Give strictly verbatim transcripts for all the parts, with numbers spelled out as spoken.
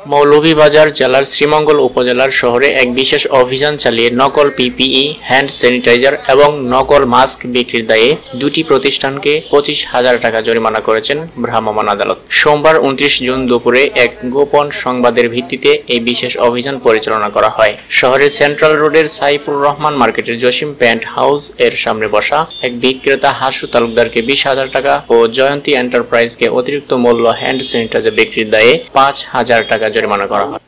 মৌলভীবাজার জেলার শ্রীমঙ্গল উপজেলার শহরে এক বিশেষ অভিযান চালিয়ে নকল পিপিই, হ্যান্ড স্যানিটাইজার এবং নকল মাস্ক বিক্রির দায়ে দুটি প্রতিষ্ঠানকে পঁচিশ হাজার টাকা জরিমানা করেছেন ভ্রাম্যমাণ আদালত। সোমবার উনত্রিশ জুন দুপুরে এক গোপন সংবাদের ভিত্তিতে এই বিশেষ অভিযান পরিচালনা করা হয়। শহরের সেন্ট্রাল রোডের সাইফুর রহমান মার্কেটের জসিম প্যান্ট হাউস এর সামনে বসা এক বিক্রেতা হাসু তালুকদারকে বিশ হাজার টাকা ও জয়ন্তী এন্টারপ্রাইজকে অতিরিক্ত মূল্য হ্যান্ড স্যানিটাইজার বিক্রির দায়ে পাঁচ হাজার টাকা জরিমানা করা হয়।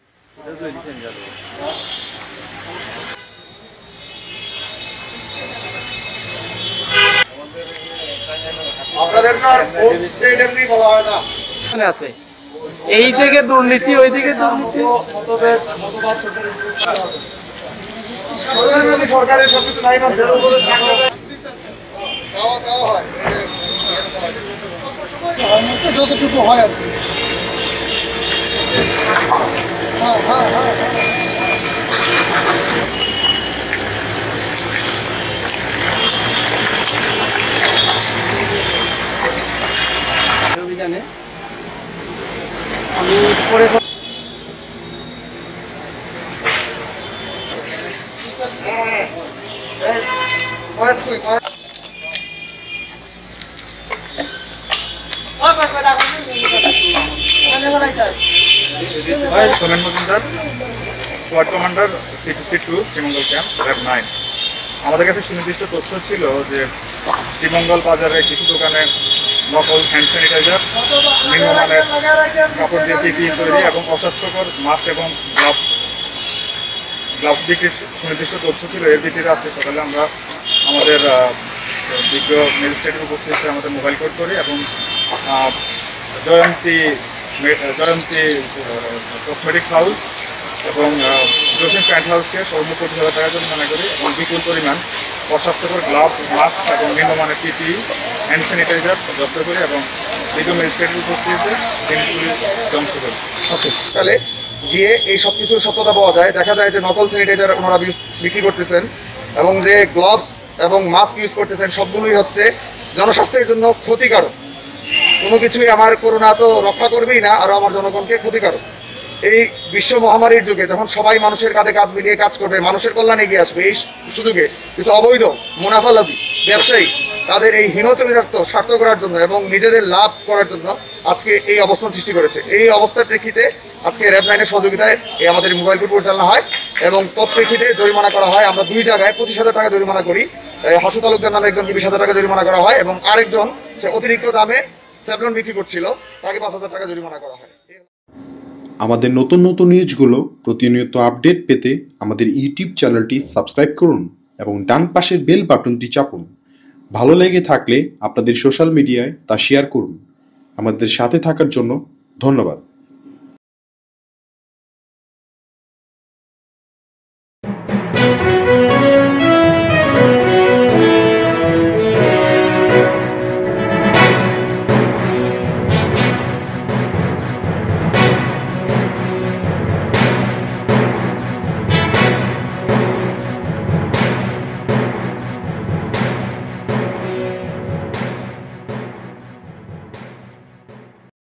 আপনাদের তো ফুড স্টেট এমনি বলা হয় না আছে এই থেকে দুর্নীতি ওই থেকে দুর্নীতি মতভেদ মতবাদ সরকারের সরকারের সবকিছু নাই না দাও দাও হয় যতটুকু হয় আর কি হ্যাঁ হ্যাঁ হ্যাঁ অভিযানে আমি পরে Somen Majumdar, squad commander CTC two Sreemangal camp RAB nine. আমাদের কাছে সুনির্দিষ্ট তথ্য ছিল যে শ্রীমঙ্গল বাজারে কিছু দোকানে নকল হ্যান্ড স্যানিটাইজার, নিম্নমানের কাপড় দিয়ে পিপিই তৈরি এবং অস্বাস্থ্যকর মাস্ক এবং গ্লাভস গ্লাভস বিক্রির সুনির্দিষ্ট তথ্য ছিল। এর ভিত্তিতে আজকে সকালে আমরা আমাদের বিজ্ঞ ম্যাজিস্ট্রেটের উপস্থিতিতে আমাদের মোবাইল কোড করি এবং জয়ন্তী জয়ন্তী কসমেটিক্স হাউস এবং জসিম প্যান্ট হাউসকে সর্বোচ্চ পঁচিশ হাজার টাকা জরিমানা করি এবং বিপুল পরিমাণ অস্বাস্থ্যকর গ্লাভস, মাস্ক এবং নিম্নমানের পিপিই, হ্যান্ড স্যানিটাইজার জব্দ করি এবং বিজ্ঞ ম্যাজিস্ট্রেটের উপস্থিতিতে জিনিসগুলি ধ্বংস করি। ওকে, তাহলে গিয়ে এই সব কিছুর সত্যতা পাওয়া যায়। দেখা যায় যে নকল স্যানিটাইজার ওনারা বিক্রি করতেছেন এবং যে গ্লাভস এবং মাস্ক ইউজ করতেছেন সবগুলোই হচ্ছে জনস্বাস্থ্যের জন্য ক্ষতিকারক। কোনো কিছুই আমার করোনা তো রক্ষা করবেই না, আরও আমার জনগণকে ক্ষতিকারক। এই বিশ্ব মহামারীর যুগে যখন সবাই মানুষের কাঁধে কাঁধ মিলিয়ে কাজ করবে, মানুষের কল্যাণে এগিয়ে আসবে, এই সুযোগে কিছু অবৈধ মুনাফালাভী ব্যবসায়ী তাদের এই হীনচরিতার্থ স্বার্থ করার জন্য এবং নিজেদের লাভ করার জন্য আজকে এই অবস্থান সৃষ্টি করেছে। এই অবস্থার প্রেক্ষিতে আজকে র্যাব নাইনের সহযোগিতায় এই আমাদের মোবাইল কোড পরিচালনা হয় এবং তৎপ্রেক্ষিতে জরিমানা করা হয়। আমরা দুই জায়গায় পঁচিশ হাজার টাকা জরিমানা করি। হাসু তালুকদার নামে একজনকে বিশ হাজার টাকা জরিমানা করা হয় এবং আরেকজন সে অতিরিক্ত দামে স্যাভলন বিক্রি করছিল, তাকে পাঁচ হাজার টাকা জরিমানা করা হয়। আমাদের নতুন নতুন নিউজগুলো প্রতিনিয়ত আপডেট পেতে আমাদের ইউটিউব চ্যানেলটি সাবস্ক্রাইব করুন এবং ডান পাশের বেল বাটনটি চাপুন। ভালো লেগে থাকলে আপনাদের সোশ্যাল মিডিয়ায় তা শেয়ার করুন। আমাদের সাথে থাকার জন্য ধন্যবাদ।